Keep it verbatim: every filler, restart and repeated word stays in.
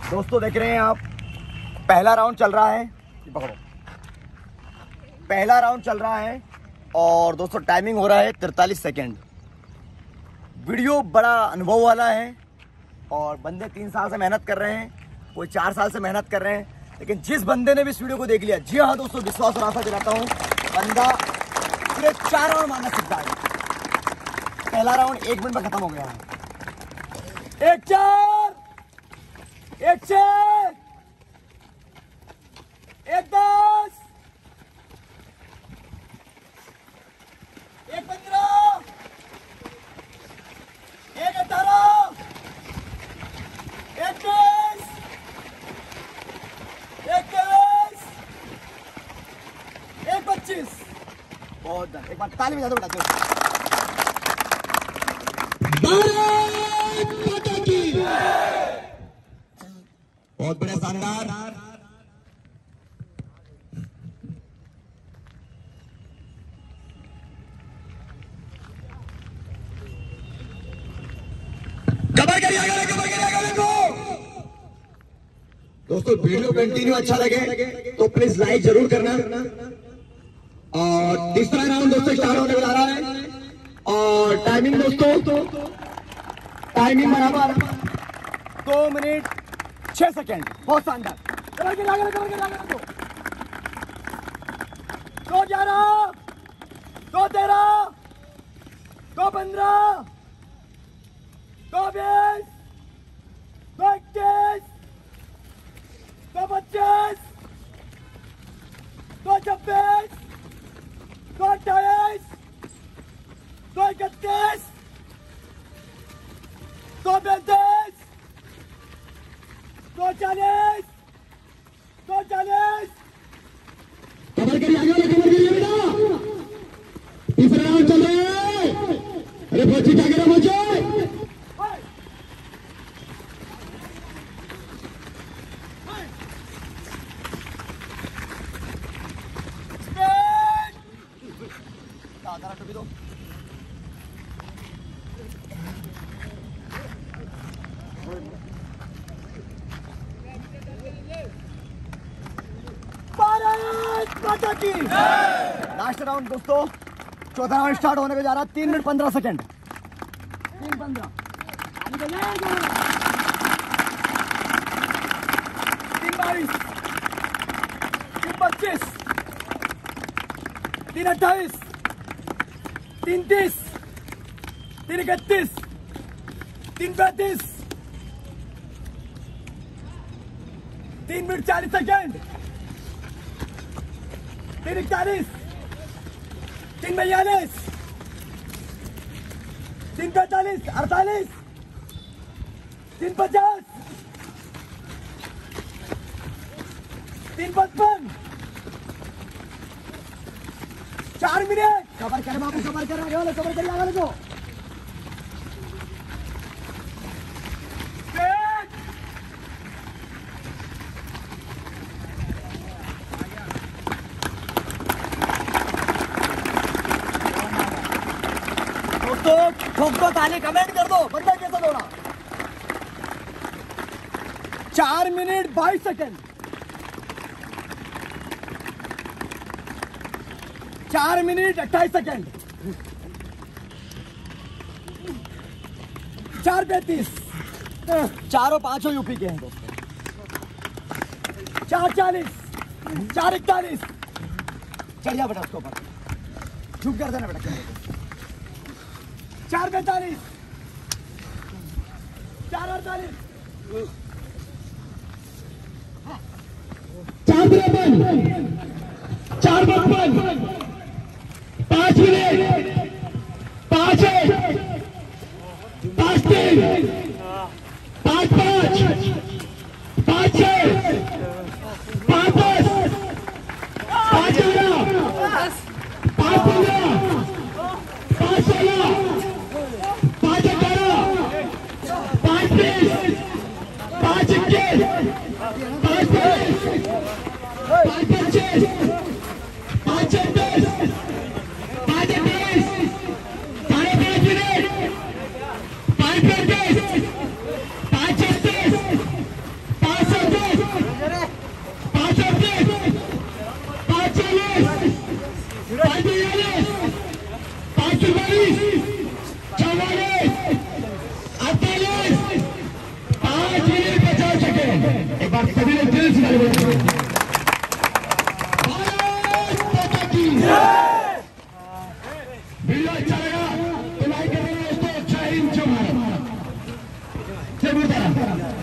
दोस्तों देख रहे हैं आप, पहला राउंड चल रहा है, पकड़ो, पहला राउंड चल रहा है और दोस्तों टाइमिंग हो रहा है तिरतालीस सेकेंड। वीडियो बड़ा अनुभव वाला है और बंदे तीन साल से मेहनत कर रहे हैं, कोई चार साल से मेहनत कर रहे हैं, लेकिन जिस बंदे ने भी इस वीडियो को देख लिया, जी हाँ दोस्तों, विश्वास और आशा दिलाता हूँ, बंदा पूरे चार राउंड मारना सीखता है। पहला राउंड एक मिनट में खत्म हो गया है। एक चार, एक छह, एक दस, एक पंद्रह, एक अठारह, एक बीस, एक तेईस, एक पच्चीस। बहुत एक बार ताली बजा दो बेटा। भारत माता की बहुत बड़े शानदार। कवर करिए, आगे कवर करिए, आगे को। दोस्तों वीडियो कंटिन्यू अच्छा लगे तो प्लीज लाइक जरूर करना। और तीसरा राउंड दोस्तों स्टार्ट होने वाला है और टाइमिंग दोस्तों, टाइमिंग बराबर दो मिनट छह सेकेंड। बहुत शानदार। दो ग्यारह, दो तेरह, दो पंद्रह, दो बीस, दो इक्कीस, दो पच्चीस, दो छब्बीस, दो अट्ठाईस, दो इकतीस, दो पैंतीस, दो चालीस, दो चालीस। कवर करिए, आगे वाला कवर करिए बेटा। तीसरा राउंड चल रहा है। अरे पहुंची आगे ना पहुंचे। टोपी दो। भारत माता की। लास्ट राउंड दोस्तों, चौथा राउंड स्टार्ट होने को जा रहा है। तीन मिनट पंद्रह सेकेंड। तीन पंद्रह, तीन बाईस, तीन पच्चीस, तीन अट्ठाईस, तीन तीस, तीन इकतीस, तीन पैंतीस, तीन मिनट चालीस सेकेंड, तीन इकतालीस, तीन बयालीस, तीन पैंतालीस, अड़तालीस, तीन पचास, तीन पचपन, चार मिनट। कवर कर बाबू, कवर कर, आगे वाले कवर करिए, आगे वाले को। दोस्तों ठोक दो ताली, कमेंट कर दो बंदा कैसा दौड़ा। चार मिनट बाईस सेकेंड, चार मिनट अट्ठाईस सेकेंड, चार पैंतीस, चारों पांचों यूपी के हैं दोस्तों। चार चालीस, चार इकतालीस, चढ़ जा बेटा उसके ऊपर, झुक कर देना बेटा। चार पैंतालीस, चार अड़तालीस, चार तिरपन, चार पचपन, पांच मिनट, पांच एक, पांच तीन, पांच पांच, पांच छह, पांच दस, पांच ग्यारह, पांच पंद्रह, पांच सोलह, पांच अठारह, पांच बीस, पांच इक्कीस, पांच तेईस, पांच पच्चीस, पांच छब्बीस, पांच अट्ठाईस, साढ़े पांच मिनट, पांच पैंतीस, पांच छत्तीस, पांच वीडियो अच्छा लगा तो लाइक करना दोस्तों। जय हिंद, जय भारत, जय गुरुद्वारा।